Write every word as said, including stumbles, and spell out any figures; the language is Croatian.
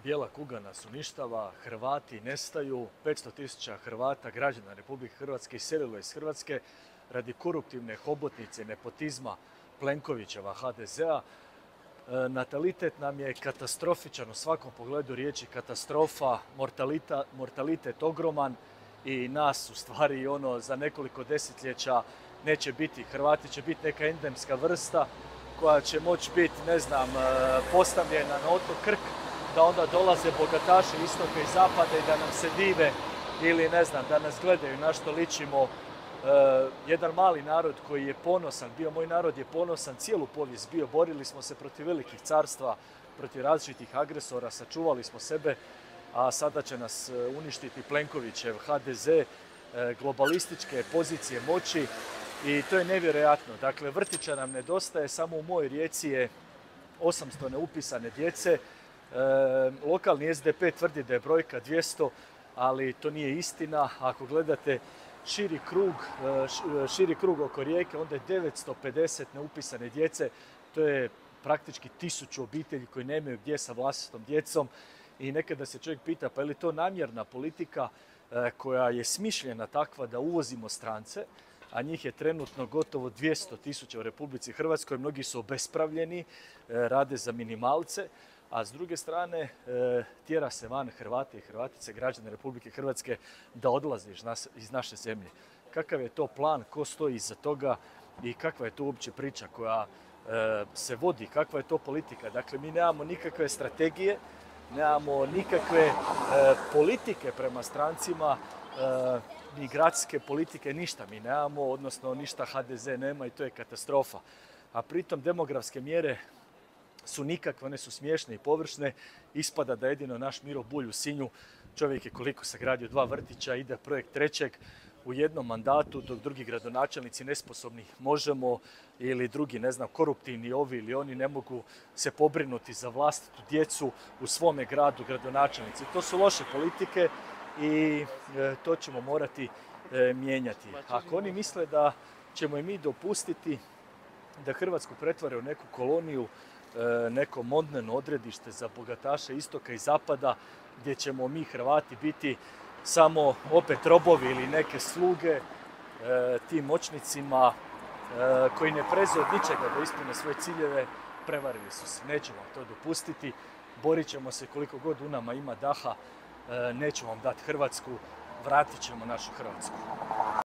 bijela kuga nas uništava, Hrvati nestaju, petsto tisuća Hrvata, građana Republike Hrvatske iselilo iz Hrvatske radi koruptivne hobotnice, nepotizma Plenkovićeva ha de zea. Natalitet nam je katastrofičan u svakom pogledu riječi, katastrofa, mortalitet ogroman i nas u stvari ono za nekoliko desetljeća neće biti. Hrvati će biti neka endemska vrsta koja će moći biti, ne znam, postavljena na otok Krk, da onda dolaze bogataši istoka i zapada i da nam se dive ili ne znam, da nas gledaju na što ličimo. Uh, jedan mali narod koji je ponosan, bio moj narod je ponosan, cijelu povijest bio, borili smo se protiv velikih carstva, protiv različitih agresora, sačuvali smo sebe, a sada će nas uništiti Plenkovićev ha de ze, uh, globalističke pozicije moći i to je nevjerojatno. Dakle, vrtića nam nedostaje, samo u mojoj Rijeci je osamsto neupisane djece, uh, lokalni es de pe tvrdi da je brojka dvjesto, ali to nije istina. Ako gledate Širi krug, širi krug oko Rijeke, onda je devetsto pedeset neupisane djece. To je praktički tisuću obitelji koji nemaju gdje sa vlastitom djecom. I nekada se čovjek pita pa je li to namjerna politika koja je smišljena takva da uvozimo strance, a njih je trenutno gotovo dvjesto tisuća u Republici Hrvatskoj. Mnogi su obespravljeni, rade za minimalce. A s druge strane, tjera se van Hrvate i Hrvatice, građane Republike Hrvatske, da odlaze iz naše zemlje. Kakav je to plan, ko stoji iza toga i kakva je to uopće priča koja se vodi, kakva je to politika? Dakle, mi nemamo nikakve strategije, nemamo nikakve politike prema strancima, migracijske politike, ništa mi nemamo, odnosno ništa ha de ze nema i to je katastrofa. A pritom demografske mjere su nikakve, one su smiješne i površne. Ispada da jedino naš Miro Bulj u Sinju, čovjek je koliko sagradio dva vrtića, ide projekt trećeg u jednom mandatu, dok drugi gradonačelnici nesposobni Možemo ili drugi, ne znam, koruptivni ovi ili oni ne mogu se pobrinuti za vlastitu djecu u svome gradu gradonačelnici. To su loše politike i e, to ćemo morati e, mijenjati. Ako oni misle da ćemo i mi dopustiti da Hrvatsku pretvore u neku koloniju, neko modno odredište za bogataše istoka i zapada, gdje ćemo mi Hrvati biti samo opet robovi ili neke sluge tim moćnicima koji ne prezu od ničega da ispune svoje ciljeve, prevarili su se. Nećemo to dopustiti, borit ćemo se koliko god u nama ima daha, nećemo vam dati Hrvatsku, vratit ćemo našu Hrvatsku.